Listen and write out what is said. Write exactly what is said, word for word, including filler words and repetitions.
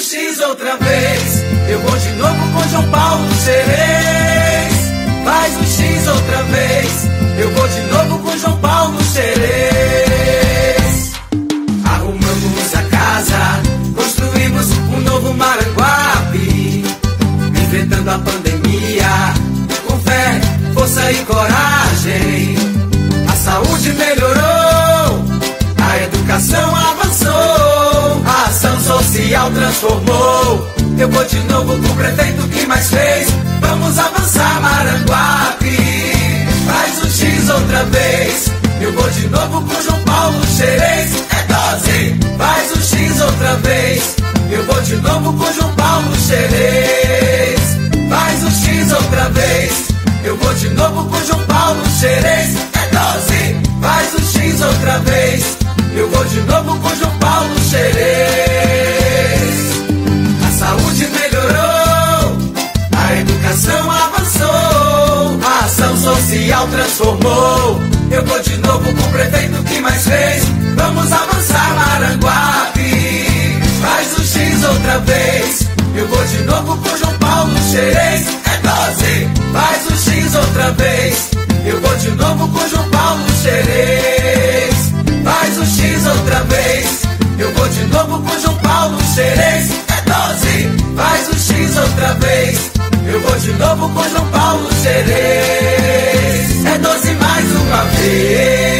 X outra vez. Eu vou de novo com João Paulo Xerez. Faz o X outra vez. Eu vou de novo com João Paulo Xerez. Arrumamos a casa, construímos um novo Maranguape, enfrentando a pandemia com fé, força e coragem. A saúde melhorou, a educação avançou, a ação social transformou. Eu vou de novo com o prefeito que mais fez. Vamos avançar, Maranguape. Faz o X outra vez. Eu vou de novo com João Paulo Xerez. É dose. Faz o X outra vez. Eu vou de novo com João Paulo Xerez. Faz o X outra vez. Eu vou de novo com João Paulo Xerez. É dose. Faz o X outra vez. Eu vou de novo com João Paulo Xerez. A saúde melhorou, a educação avançou, a ação social transformou. Eu vou de novo com o prefeito que mais fez. Vamos avançar, Maranguape. Faz o X outra vez. Eu vou de novo com João Paulo Xerez. É dose. Faz o X outra vez. Eu vou de novo com João Paulo Xerez. Faz o X outra vez. Eu vou de novo com João Paulo Xerez. É dose. Faz o X outra vez. Eu vou de novo com João Paulo Xerez. É doze mais uma vez.